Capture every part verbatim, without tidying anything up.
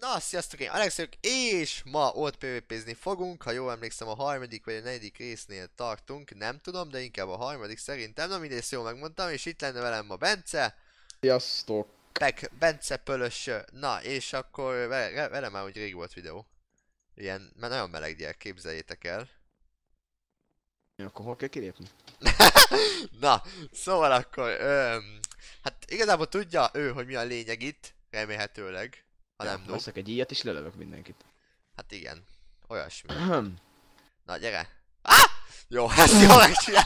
Na, sziasztok, én Alex vagyok, és ma ott pé vé pézni fogunk, ha jól emlékszem a harmadik vagy a negyedik résznél tartunk, nem tudom, de inkább a harmadik szerintem, na mindegy, jól megmondtam, és itt lenne velem ma Bence. Sziasztok! Meg Bence Pölös, na és akkor vele, vele már úgy rég volt videó. Ilyen, mert nagyon meleg gyerek, képzeljétek el. Ja, akkor hol kell kilépni? Na, szóval akkor, öm, hát igazából tudja ő, hogy mi a lényeg itt, remélhetőleg. Ha Ja, nem noob. veszek egy ilyet és lelövök mindenkit. Hát igen, olyasmi. Ahem. Na gyere! Ah! Jó, ezt jól megcsinál.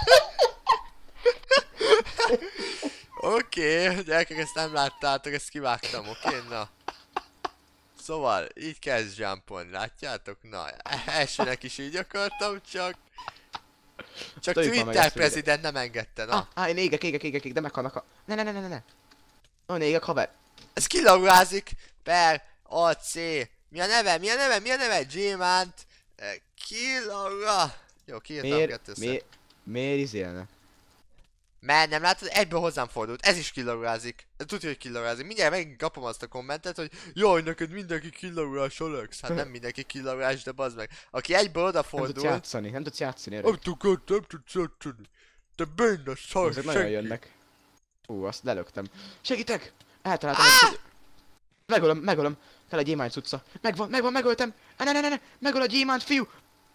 Oké, okay, gyerekek, ezt nem láttátok, ezt kivágtam, oké? Okay? Na. Szóval, így kezd jumpolni, látjátok? Na, elsőnek is így akartam, csak... Csak Twitter prezident nem engedte, na. Ah, ah, én égek, égek, égek, égek, de meghalnak a... Ne, ne, ne, ne, ne, ne. Olyan égek, haver. Ez kilaurázik per a cé. Mi a neve? Mi a neve? Mi a neve? Gyémánt. Kilaura. Jó, kiírtam Miért, kettőször. miért, miért izélne? Mert nem látod, egyből hozzám fordult. Ez is kilaurázik. Tudja, hogy kilaurázik. Mindjárt megint kapom azt a kommentet, hogy jaj, neked mindenki kilaurás, Alex. Hát nem mindenki kilaurás, de bazd meg. Aki egyből odafordul... Nem tudsz játszani, nem tudsz játszani, Nem öreg. tudod, nem tudsz játszani. Te béna szar, Ezek nagyon senki. jönnek. Ú, azt lelöktem. Segítek! Eltaláltam egy kicsit. Megölöm, megölöm. Kell egy gyémánt cucca. Megvan, megvan, megöltem. Ne, ne, ne, ne, megöl a gyémánt fiú.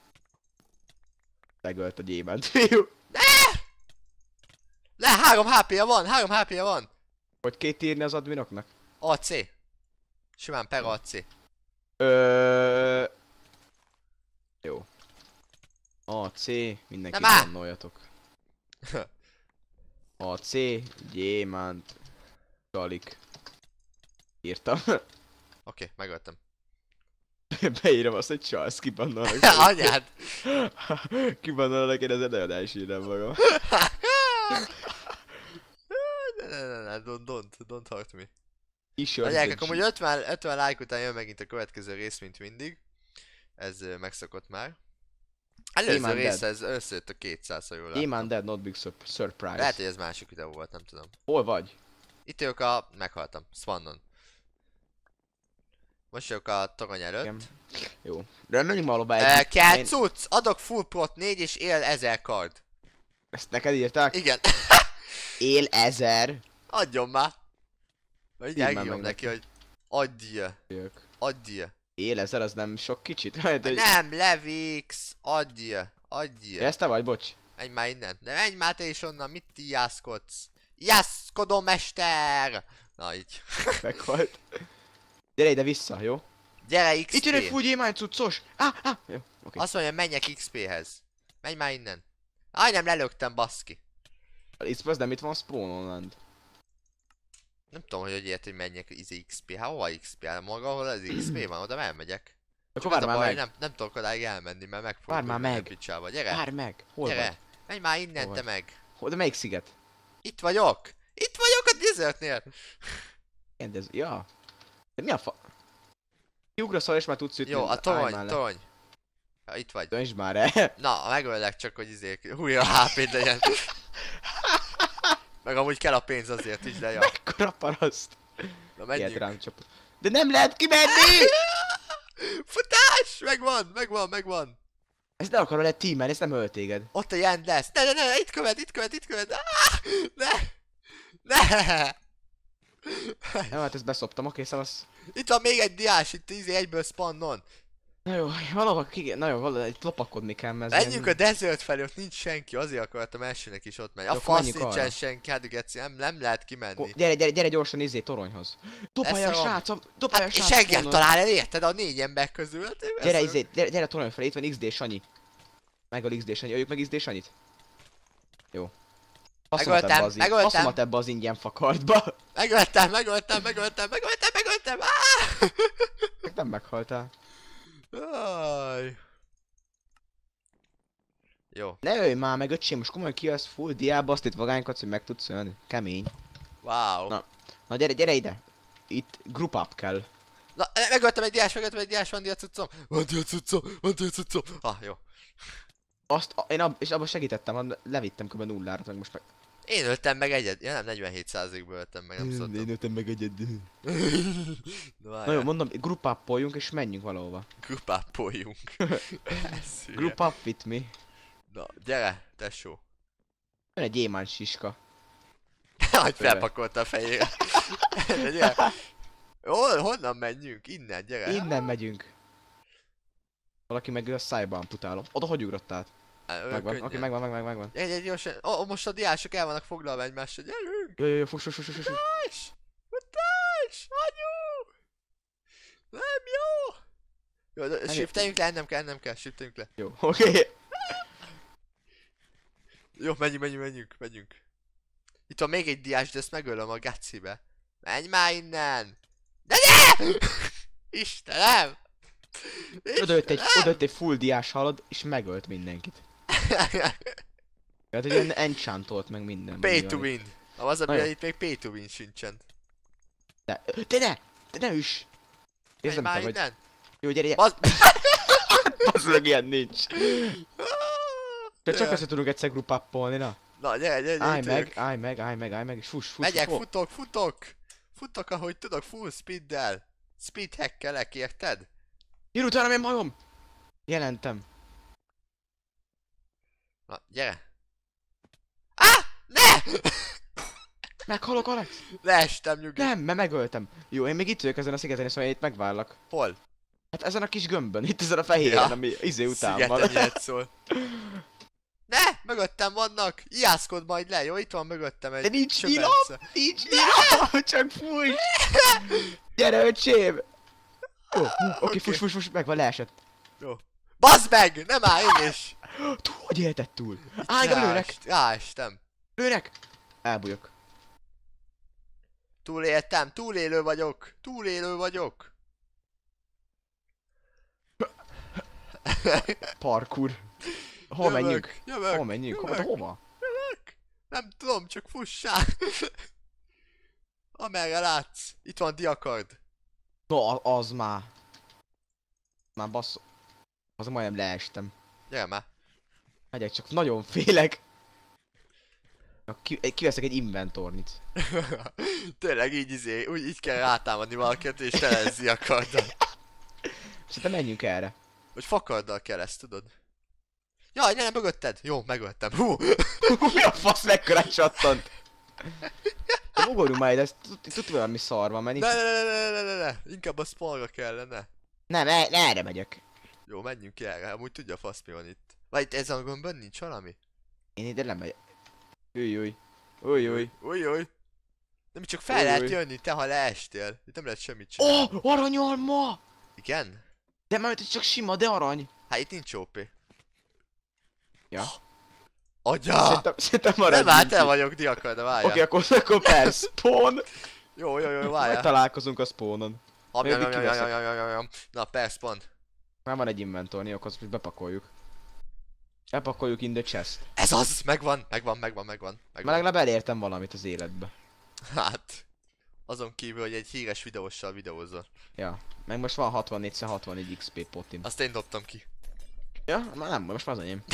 Megölt a gyémánt fiú. Le, három há pé-ja van, három há pé-ja van. Hogy két írni az adminoknak? á cé. Simán per á cé. Ö... Jó. á cé, mindenki Nem áll! bannoljatok. á cé, gyémánt, galik. Írtam. Oké, okay, megöltem. Beírom azt, hogy Charles kibannolnak. Anyád! Kibannolnak, én ezen nagyon elsírem magam. Ne, ne, ne, ne, don't, don't, don't hurt me. Isör. Na gyerekek, amúgy ötven, ötven like után jön megint a következő rész, mint mindig. Ez ö, megszokott már. Előző Amen rész, ez összejött a kétszáz, ha jól látom. Amen dead, not big sur- surprise. Lehet, hogy ez másik videó volt, nem tudom. Hol vagy? Itt vagyok a... meghaltam. Swannon. Most vagyok a torony előtt. Igen. Jó. De menjünk már alapba E, egy. kell Én- cucc! Adok full prot négy és él ezer kard. Ezt neked írták? Igen. Él ezer. Adjon már. Vagy így Írd már elhívom meg neki, neki. hogy adja. Jövök. Adja. Él ezer, az nem sok kicsit? Hát, hogy- Nem, Levix. Adja. Adja. Ezt te vagy, bocs. Menj már innen. De menj már te is onnan, mit ijászkodsz? Ijászkodom, mester! Na így. Meghalt. Gyere ide vissza, jó? Gyere iksz pé. Itt jön egy full gyémánt cuccos. Ah, ah. Jó, oké. Azt mondja, menjek iksz pé-hez. Menj már innen. Aj, nem lelöktem, baszki. Itt az nem itt van Spawn Land. Nem tudom, hogy hogy ért, hogy menjek izé iksz pé. Hát hova iksz pé? Hát maga, ahol az iksz pé van, oda elmegyek. Akkor Csak várj az a már baj, meg. Nem, nem tudok odáig elmenni, mert meg Várj már meg. Picsába. Gyere, Várj meg. Hol gyere. vagy? Menj már innen, Hol te vagy? meg. Hol, de melyik sziget? Itt vagyok. Itt vagyok a desertnél. Kérdez, ja. De mi a fa... Kiugrasz, és már tudsz ütni. Jó, a Állj torony, már le. torony. Ja, itt vagy. Döntsd már el. Na, megöllek csak, hogy izé, újra há pé-d legyen. Meg amúgy kell a pénz azért is, de ja. Mekkora paraszt. Na Ilyet menjünk. rám csapott. De nem lehet kimenni! Futás! Megvan, megvan, megvan. Ezt nem akarom lehet teamelni, ezt nem ölt téged. Ott a jend lesz. Ne, ne, ne, itt követ, itt követ, itt követ. Ah, ne! Ne! Jó, hát ezt beszoptam, oké, szavasz. Itt van még egy diás, itt izé egyből spannon. Na jó, valahol ki... Na jó, valahol egy lopakodni kell, mert... Menjünk a desert felé, ott nincs senki, azért akartam elsőnek is ott menni. A Akkor fasz menjünk nincsen arra. senki, hát geci, nem, nem lehet Ko- kimenni. Gyere, gyere, gyere gyorsan izé toronyhoz. Dobálja a Ezt a- srác, a- dobálja a Hát, és srác. senki nem spawnol. talál el, érted? A négy ember közül. Hát, ő Gyere ez- izé, gyere, gyere a torony felé, itt van iksz dé Sanyi. Meg a iksz dé Sanyi, öljük meg iksz dé Sanyit. Jó. Passzomat Megöltem, ebbe az, megöltem. passzomat ebbe az ingyen fakardba. Megöltem, megöltem, megöltem, megöltem, megöltem! Ah! Meg nem meghaltál. Aj. Jó, Ne ölj már meg, öcsém, most komolyan ki az full diába, azt itt vagánykodsz, hogy meg tudsz ölni. Kemény. wow. Na. Na gyere, gyere ide. Itt group up kell. Na, megöltem egy diás, megöltem egy diás, van diacuccom. Van diacuccom, van diacuccom. Ah, jó. Azt, a- én ab, és abban segítettem, ad- levittem kb. nullára, meg most meg... Én öltem meg egyet. Ja nem, negyvenhét százalékból öltem meg, nem szóltam. Én öltem meg egyet. Na, Na jó, mondom, grupappoljunk és menjünk valahova. Grupápoljunk. Group up with me. Na, gyere, tesó. Jön egy gyémánt siska. Hogy felpakolta a fejére. De gyere. Hol, honnan menjünk? Innen, gyere. Innen megyünk. Valaki meg a szájba amputálom. Oda hogy ugrott át? Á, Megvan, könnyen. oké, megvan, megvan, megvan. Egy, egy, gyorsan. Ó, most a diások el vannak foglalva egymásra. Gyerünk! Jó, jó, jó, fuss, fuss, fuss, fuss, fuss. Futás! Futás! Anyu! Nem jó! Jó, de Nem shifteljünk le, nem kell, nem kell, shifteljünk le. Jó, oké. Jó, menjünk, menjünk, menjünk, menjünk. Itt van még egy diás, de ezt megölöm a gacibe. Menj már innen! De ne! Istenem! Odajött egy, odajött egy full diás halad, és megölt mindenkit. Tehát egy ilyen enchantolt meg minden. Pay mi to van itt. win. Az a Na baj, jó. itt még pay to win sincsen. De, de ne! De ne üss! Menj Érzem, már te vagy. innen! Jó, gyere, gyere. Bazd... Az meg ilyen nincs. De csak össze tudunk egyszer grupappolni, na. Na, gyere, gyere, Állj gyere, meg, állj meg, állj meg, állj meg, és fuss, fuss, Megyek, fuss. futok, futok! Futok, ahogy tudok, full speeddel. Speed hackelek, érted? Gyere utána, én magam! Jelentem. Na, gyere. Ah! Ne! Meghalok, Alex? Leestem, nyugi. Nem, mert megöltem. Jó, én még itt vagyok ezen a szigeten, szóval én itt megvárlak. Hol? Hát ezen a kis gömbön, itt ezen a fehéren, Ja. ami izé után Szigeten van. ilyet szól. Ne! Mögöttem vannak! Ijászkod majd le, jó? Itt van mögöttem egy De nincs csöbence. nyilom! Nincs nyilom! Csak fújj! Gyere, öcsém! Jó, hú, oké, Oké. fuss, fuss, fuss, megvan, leesett. Jó. Bazd meg! Nem áll, én is! Túl, hogy élted túl? Állj, de lőnek! Ráest- Ráestem. Lőnek! Elbújok. Túléltem, túlélő vagyok! Túlélő vagyok! Parkour. Hol Jövök, menjünk? Jövök, Hol menjünk? Hova? jövök, Hova? jövök. Nem tudom, csak fussál! Amerre látsz. Itt van diakard. No, a- az már. Már bassz... Az majdnem leestem. Gyere már. Megyek, csak nagyon félek. Ki, kiveszek egy inventornit. Tényleg így izé, úgy így kell rátámadni valakit és telez diakarddal. Szerintem menjünk erre. Hogy fakarddal kell ezt, tudod? Jaj, ne, ne, mögötted! Jó, megöltem. Hú! Mi a fasz, mekkora csattant? De ugorjunk már ide, ez tud- tud valami szar van, mert nincs... Ne, ne, ne, ne, ne, ne, ne, inkább a spawnra kellene. Nem, e- erre megyek. Jó, menjünk ki erre, amúgy tudja a fasz mi van itt. Vagy itt ezen a gömbön nincs valami? Én ide nem megyek. Új, új. Új, új. Új, új. Nem csak fel Új, lehet új. jönni, te ha leestél. Itt nem lehet semmit csinálni. Oh, aranyalma! Igen? De már ez csak sima, de arany. Hát itt nincs ó pé. Ja. Agya! Szerintem, szerintem Nem, maradjunk hát el itt. vagyok diakar, de várjál. Oké, akkor, akkor per spawn. Jó, jó, jó, Majd várjál. találkozunk a spawnon. Am, Még jam, jam, jam, kiveszek. jam, jam, jam, jam. Na, per spawn. Már van egy inventorni, akkor azt most bepakoljuk. Bepakoljuk in the chest. Ez az! Megvan, megvan, megvan, megvan. Már megvan. legalább elértem valamit az életbe. Hát. Azon kívül, hogy egy híres videóssal videózol. Ja. Meg most van hatvannégy hatvannégy iksz pé potim. Azt én dobtam ki. Ja? Már nem, most már az enyém.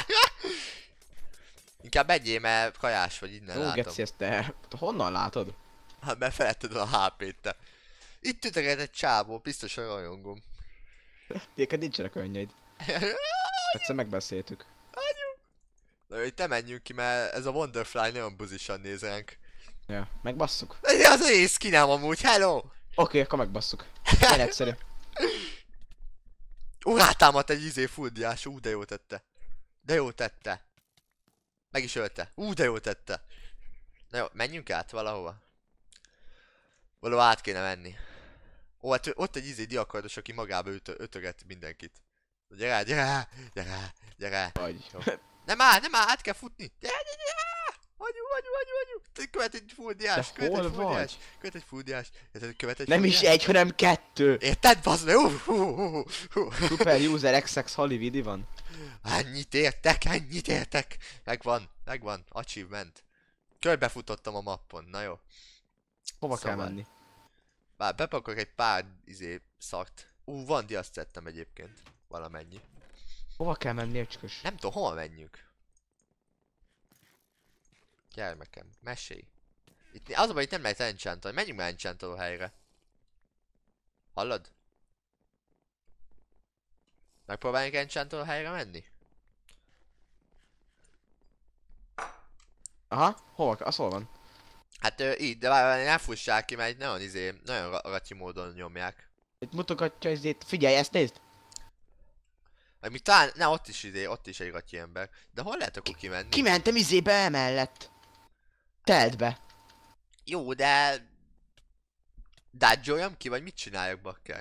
Inkább egyé, mert kajás vagy, innen Ó, látom. geci, ezt te... Honnan látod? Hát mert feletted a há pét te. Itt üteget egy csávó, biztosan rajongom. Téged nincsenek könnyed. Egyszer megbeszéltük. Na jó, itt te menjünk ki, mert ez a Wonderfly nagyon buzisan néz ránk. Ja, megbasszuk. Ez az én skinem amúgy, hello! Oké, akkor megbasszuk. Ilyen egyszerű. Ú, rátámadt egy izé full diás, ú, de jó tette. De jó tette. Meg is ölte. Ú, de jó tette. Na jó, menjünk át valahova. Valahol át kéne menni. Ó, hát ott egy izé diakardos, aki magába ötö ötöget mindenkit. Gyere, gyere, gyere, gyere. Vagy. Jó. Nem áll, nem áll, át kell futni. Gyere, gyere, gyere. Hagyjuk, hagyjuk, hagyjuk, hagyjuk. Követ egy full diás, De követ hol egy full vagy? diás. Követ egy full diás. Érted, követ egy Nem full is diás? egy, hanem kettő. Érted, bazd meg? Hú, hú, hú, hú. Super user iksz iksz Hollywoodi van. Ennyit értek, ennyit értek! Megvan, megvan, achievement. Körbefutottam a mappon, na jó. Hova Szóval. kell menni? Bár bepakolok egy pár izé szart. Ú, van diaszt szedtem egyébként. Valamennyi. Hova kell menni, öcskös? Nem tudom, hol menjünk. Gyermekem, mesélj. Itt, az a baj, itt nem lehet enchantolni. Menjünk már enchantoló helyre. Hallod? Megpróbáljunk enchantoló helyre menni? Aha, hol, az hol van? Hát ö, így, de várj, ne fussák ki, mert itt nagyon izé, nagyon ra ratyi módon nyomják. Itt mutogatja ezért. Figyelj, ezt nézd! Meg mi talán, ne ott is izé, ott is egy ratyi ember. De hol lehet akkor kimenni? Kimentem izébe emellett. Teltbe. Jó, de... Dodge-oljam ki, vagy mit csináljak, bakker?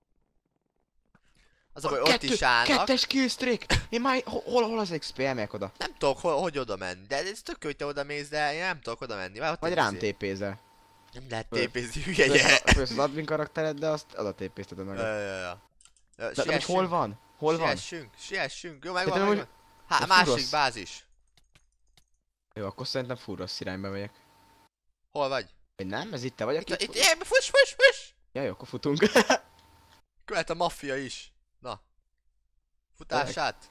Az a baj, ott is állnak. Kettes killstreak! Én már... Hol, hol az iksz pé? Elmegyek oda. Nem tudok, ho hogy oda menni, de ez tök jó, hogy te oda mész, de én nem tudok oda menni. Már ott Vagy egy rám izé. tépézel. Nem lehet Föl. tépézni, hülye gyere. Fősz az admin karaktered, de azt oda tépézted a Ja, meg. ja, ja. Ja, De, de hogy hol van? Hol van? Siessünk, siessünk, jó, De megvan, te megvan. Há, de másik furasz. bázis. Jó, akkor szerintem full rossz irányba megyek. Hol vagy? Vagy nem? Ez itt te vagy, Itt, aki... itt, itt, fuss, fuss, fuss! Ja, jó, akkor futunk. Követ a maffia is. Na. Futását.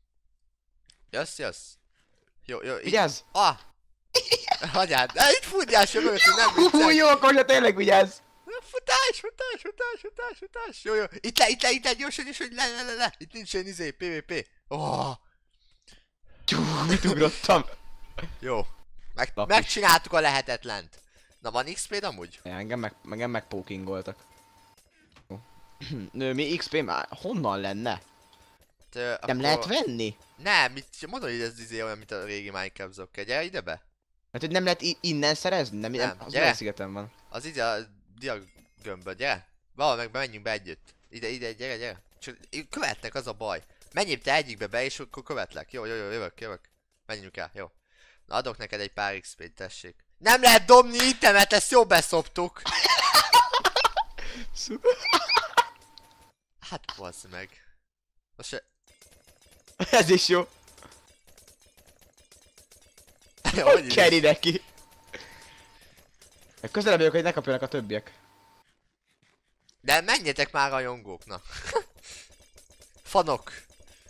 Jössz, jössz. Jó, jó, itt. Vigyázz! Ah! Hagyját, de itt futjás mögöttünk, nem Hú, viccek. jó, akkor most tényleg vigyázz! Futás, futás, futás, futás, futás. Jó, jó. Itt le, itt le, itt le, gyorsan, gyorsan, le, le, le, le. Itt nincs ilyen izé, pé vé pé. Oh. Tyú, mit ugrottam? Jó. Meg, Lap is. megcsináltuk a lehetetlent. Na, van iksz pé-d amúgy? Ja, engem meg, engem megpókingoltak. Jó. Nő, mi iksz pé már honnan lenne? Te, Nem akkor... lehet venni? Nem, mit mondod, hogy ez izé olyan, mint a régi Minecraft zokke. Gyere ide be. Hát, hogy nem lehet i- innen szerezni? Nem, Nem, nem az gyere. olyan szigeten van. Az ide a diagömbbe, gyere. Valahol meg menjünk be együtt. Ide, ide, gyere, gyere. Csak követnek, az a baj. Menjél te egyikbe be, és akkor követlek. Jó, jó, jó, jövök, jövök. Menjünk el, jó. Na, adok neked egy pár iksz pé-t, tessék. Nem lehet dobni itemet, ezt jó beszoptuk. Szuper. Hát, bassz meg. Most se... Ez is jó. Hogy is? Keri neki. Közelebb vagyok, hogy ne kapjanak a többiek. De menjetek már rajongók, na. Fanok.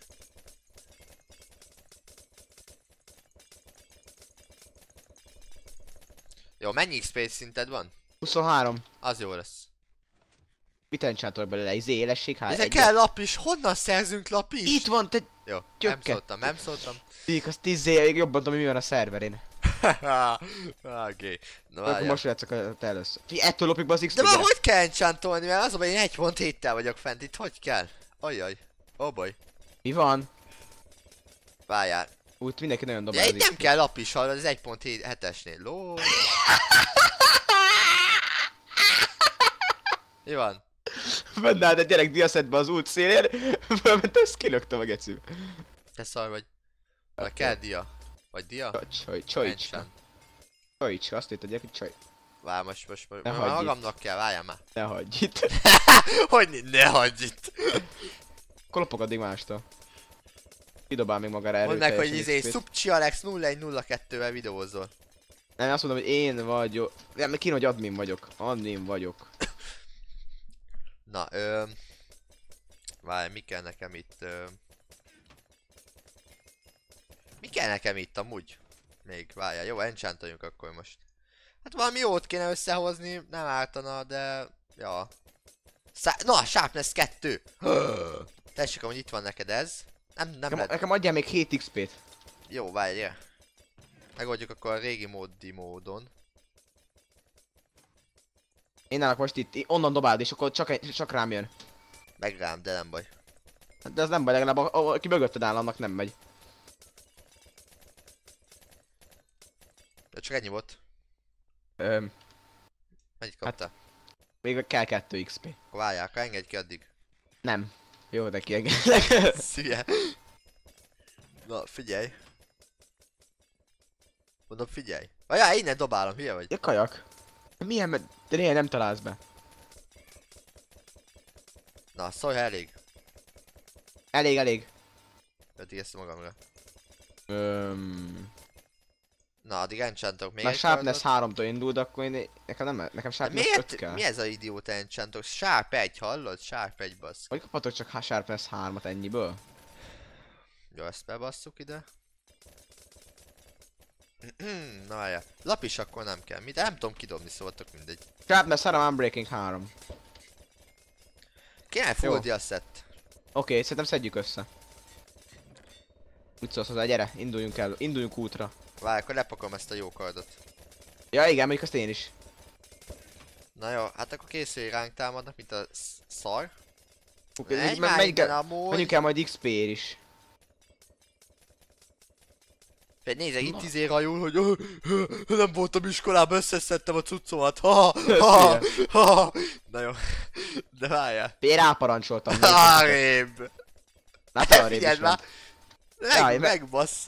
Jó, mennyi iksz pé szinted van? huszonhárom. Az jó lesz. Mit enchantolok belőle? Izé, élesség, hát Ezek egyet. kell lap is, honnan szerzünk lap is? Itt van, te... Jó, nem Gyökket. szóltam, nem szóltam. Tík, az tízzé, még jobban tudom, mi van a szerverén. Oké, na Akkor várjál. most játszok a te először. Figyelj, ettől lopjuk be az iksz De pé. már hogy kell enchantolni, mert az a baj, én egy pont héttel vagyok fent, itt hogy kell? Ajaj, ó baj. Mi van? Várjál. Úgy mindenki nagyon dobál De az itt nem iksz pé. kell lap is, hallod, az egy pont hetesnél. Ló. Mi van? Benne állt egy gyerek diaszedbe az út szélén, fölment, ezt kilöktem a gecibe. Te szar vagy. Vagy kell dia. Vagy dia? Csaj, csajcska. Enchant. Csajcska, azt írta a gyerek, hogy csaj. Várj, most, most, most, Ne most hagyj magamnak kell, várjál már. Ne hagyj itt. Hogy ne, ne hagyj itt. Akkor lopok addig mástól. Kidobál még magára Mondd meg, hogy erőteljesen izé, iksz pét. Subcsi Alex nulla egy nulla kettővel videózol. Nem, azt mondom, hogy én vagyok. Nem, kéne, hogy admin vagyok. Admin vagyok. Na, ö... Várj, mi kell nekem itt, ö... Mi kell nekem itt amúgy? Még, várjál, jó, enchantoljunk akkor most. Hát valami jót kéne összehozni, nem ártana, de... Ja. Szá Na, Sharpness kettő! Tessék, amúgy itt van neked ez. Nem, nem Nekem, lehet... nekem adjál még hét iksz pét. Jó, várj, megoldjuk akkor a régi módi módon. Én állok most itt, onnan dobáld, és akkor csak, egy- csak rám jön. Meg rám, de nem baj. De ez nem baj, legalább a- a- aki mögötted áll, annak nem megy. De csak ennyi volt. Öm, Mennyit kaptál? még kell kettő iksz pé. Akkor várjál, akkor engedj ki addig. Nem. Jó, de kiengedlek. Szülye. Na, figyelj. Mondom, figyelj. Ajá, innen dobálom, hülye vagy. Ja, kajak. Milyen me... De néha nem találsz be. Na, szólj, ha elég. Elég, elég. Addig ezt magamra. Öm... Na, addig enchantok még Na, egy Sharpness kardot. háromtól indul, de akkor én... Nekem nem... Nekem De Sharpness öt miért? kell. Mi ez a idióta enchantok? Sharp egy, hallod? Sharp egy basz. Hogy kaphatok csak ha- Sharpness hármat ennyiből? Jó, ezt bebasszuk ide. Na várjál. Lap is akkor nem kell. Mi? De nem tudom kidobni, szóval tök mindegy. Sharpness három, Unbreaking három. Kéne Jó. full diaszett. Oké, okay, szerintem szedjük össze. Úgy szólsz hozzá, gyere, induljunk el, induljunk útra. Várj, akkor lepakom ezt a jó kardot. Ja igen, mondjuk azt én is. Na jó, hát akkor készülj, ránk támadnak, mint a sz- szar. Okay, Menj men- már menjünk innen el, amúgy. menjünk el majd iksz pé-ért is. Nézzek, itt Na. izé rajul, hogy ö, ö, ö, nem voltam iskolában, összeszedtem a cuccomat. Ha, ha, ha. Na jó, de várjál. Én ráparancsoltam. Arrébb! Hát arrébb is Figyeld van. már! Jaj, Meg, me- megbasz!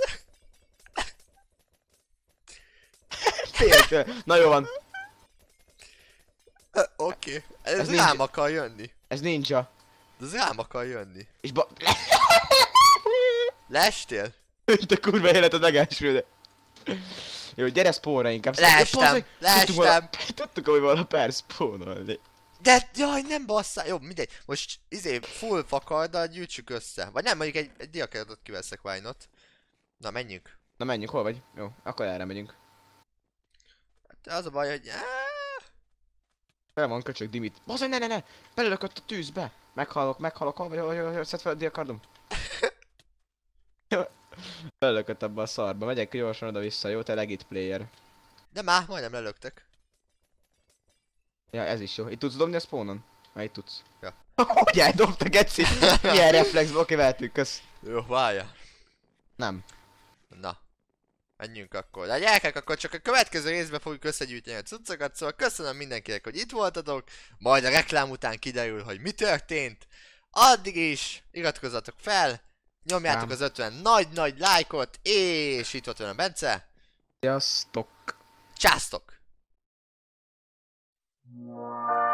Féltől. Na jó van, Ö, Oké, ez, Ez rám nincs- akar jönni. ez ninja. Ez rám akar jönni. És ba... Leestél? Te kurva életed megelsülde. Jó, gyere spawnra inkább. Leestem, Ja, bazzeg, leestem. Tudtuk, vala... tudtuk, hogy vala per spawnolni. De jaj, nem basszál. Jó, mindegy. Most izé full fakarddal gyűjtsük össze. Vagy nem, mondjuk egy, egy diakardot kiveszek, why not? Na, menjünk. Na menjünk, hol vagy? Jó, akkor erre megyünk. Hát az a baj, hogy... Áh, Fel van köcsög Dimit. Bazzeg, ne ne ne! Belelökött a tűzbe! Meghalok, meghalok, hol vagy, hol vagy, hol vagy, szedd fel a diakardom. Belelökött abba a szarba, megyek gyorsan oda-vissza, jó? Te legit player. de már majdnem lelöktek. Ja, ez is jó. Itt tudsz dobni a spawnon? Na, itt tudsz. Ja. Hogy eldobta, geci? Milyen reflexbe, oké, vehetünk, kösz. Jó, várja. Nem. Na. Menjünk akkor. De gyerekek, akkor csak a következő részben fogjuk összegyűjteni a cuccokat, szóval köszönöm mindenkinek, hogy itt voltatok. Majd a reklám után kiderül, hogy mi történt. Addig is iratkozzatok fel, nyomjátok Ám. az ötven nagy-nagy lájkot, és itt volt velem Bence. Sziasztok! Császtok!